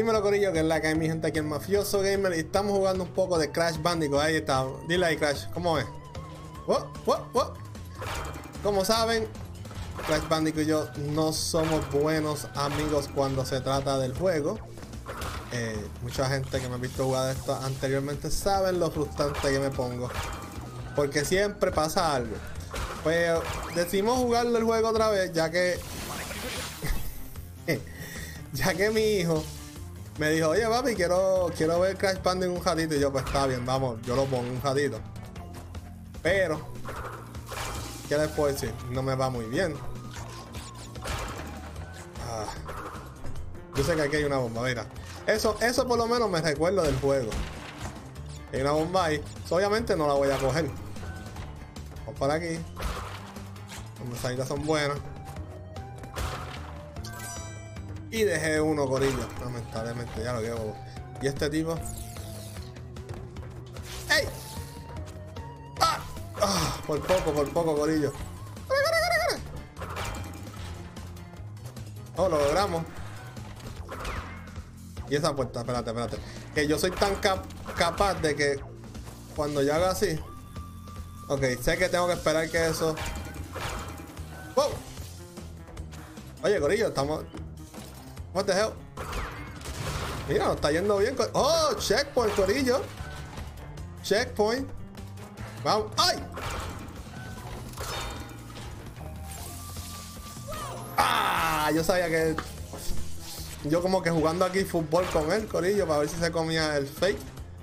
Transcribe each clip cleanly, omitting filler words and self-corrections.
Dímelo, corillo, que es la que hay, mi gente, aquí el Mafioso Gamer. Y estamos jugando un poco de Crash Bandicoot. Ahí está. Dile ahí, Crash, ¿cómo es? Como saben, Crash Bandicoot y yo no somos buenos amigos cuando se trata del juego. Mucha gente que me ha visto jugar esto anteriormente saben lo frustrante que me pongo, porque siempre pasa algo. Pues decidimos jugarlo el juego otra vez, ya que mi hijo me dijo: oye papi, quiero ver Crash Bandicoot un ratito. Y yo, pues está bien, vamos, yo lo pongo un ratito. Pero ¿qué les puedo decir? No me va muy bien. Yo sé que aquí hay una bomba, mira. Eso por lo menos me recuerdo del juego. Hay una bomba ahí. Obviamente no la voy a coger. Vamos para aquí. Las salidas son buenas. Y dejé uno, corillo. Lamentablemente, ya lo llevo. Y este tipo. ¡Ey! Por poco, corillo. Oh, lo logramos. Y esa puerta, espérate. Que yo soy tan capaz de que cuando yo haga así. Ok, sé que tengo que esperar que eso. ¡Wow! Oye, corillo, estamos. What the hell? Mira, nos está yendo bien. Oh, checkpoint, corillo. Checkpoint. Vamos. ¡Ay! Yo sabía que. Yo como que jugando aquí fútbol con él, corillo, para ver si se comía el fake.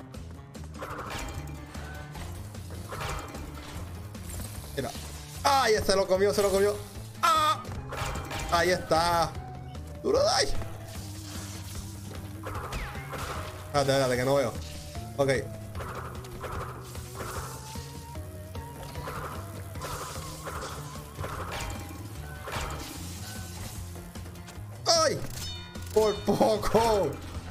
Mira. ¡Ay! Se lo comió. ¡Ah! Ahí está. ¡Duro, dai! Espérate, que no veo. Ok. ¡Ay! Por poco.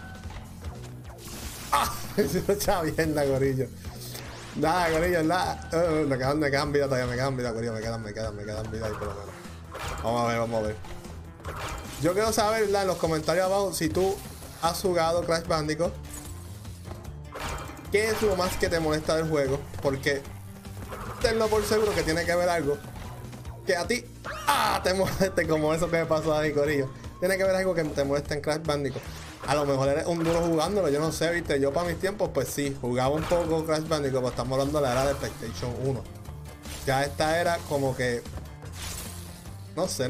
Se lo echa bien la corillo. Nada, corillo, nada. Me quedan vida todavía, corillo. Me quedan vida ahí por lo menos. Vamos a ver. Yo quiero saber, ¿verdad?, en los comentarios abajo, si tú has jugado Crash Bandicoot. ¿Qué es lo más que te molesta del juego? Porque tenlo por seguro que tiene que haber algo que a ti te moleste, como eso que me pasó ahí, corillo. Tiene que haber algo que te moleste en Crash Bandicoot. A lo mejor eres un duro jugándolo, yo no sé, viste. Yo para mis tiempos, pues sí, jugaba un poco Crash Bandicoot, pues estamos hablando de la era de PlayStation 1. Ya esta era como que. No sé.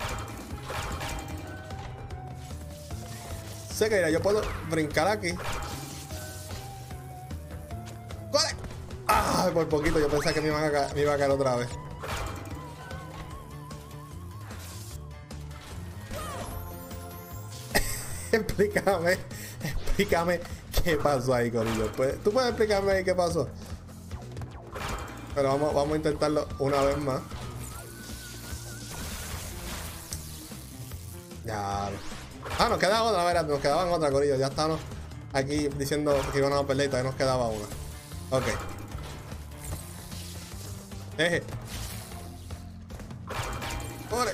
Sé que mira, yo puedo brincar aquí. ¡Corre! Por poquito, yo pensaba que me iba a caer otra vez. Explícame qué pasó ahí, corillo. ¿Tú puedes explicarme ahí qué pasó? Pero vamos a intentarlo una vez más. Ya. Nos queda otra, ¿verdad? Nos quedaban otra, corillo. Ya estamos aquí diciendo que íbamos a perder y todavía nos quedaba una. Ok. ¡Corre!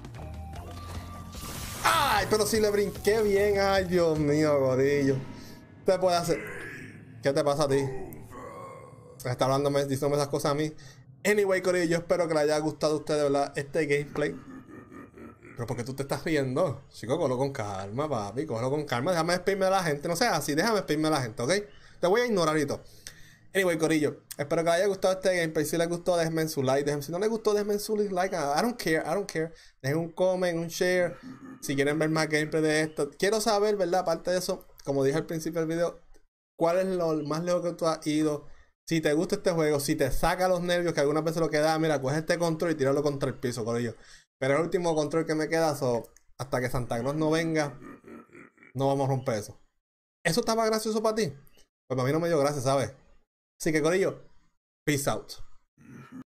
¡Ay! Pero si le brinqué bien. ¡Ay, Dios mío, corillo! ¿Qué puede hacer? ¿Qué te pasa a ti? Está diciéndome esas cosas a mí. Anyway, corillo, yo espero que les haya gustado a ustedes, ¿verdad?, este gameplay. Pero ¿por qué tú te estás riendo? Chico, cógelo con calma, papi. Cógelo con calma. Déjame despedirme de la gente. No seas así. Déjame despedirme de la gente, ¿ok? Te voy a ignorar y todo. Anyway, corillo, espero que les haya gustado este gameplay. Si les gustó, déjenme su like. Si no les gustó, déjenme su like. I don't care. Dejen un comment, un share. Si quieren ver más gameplay de esto. Quiero saber, ¿verdad? Aparte de eso, como dije al principio del video, ¿cuál es lo más lejos que tú has ido? Si te gusta este juego, si te saca los nervios, que algunas veces lo queda, mira, coge este control y tíralo contra el piso, corillo. Pero el último control que me queda, hasta que Santa Claus no venga, no vamos a romper eso. ¿Eso estaba gracioso para ti? Pues para mí no me dio gracia, ¿sabes? Así que, corillo, peace out.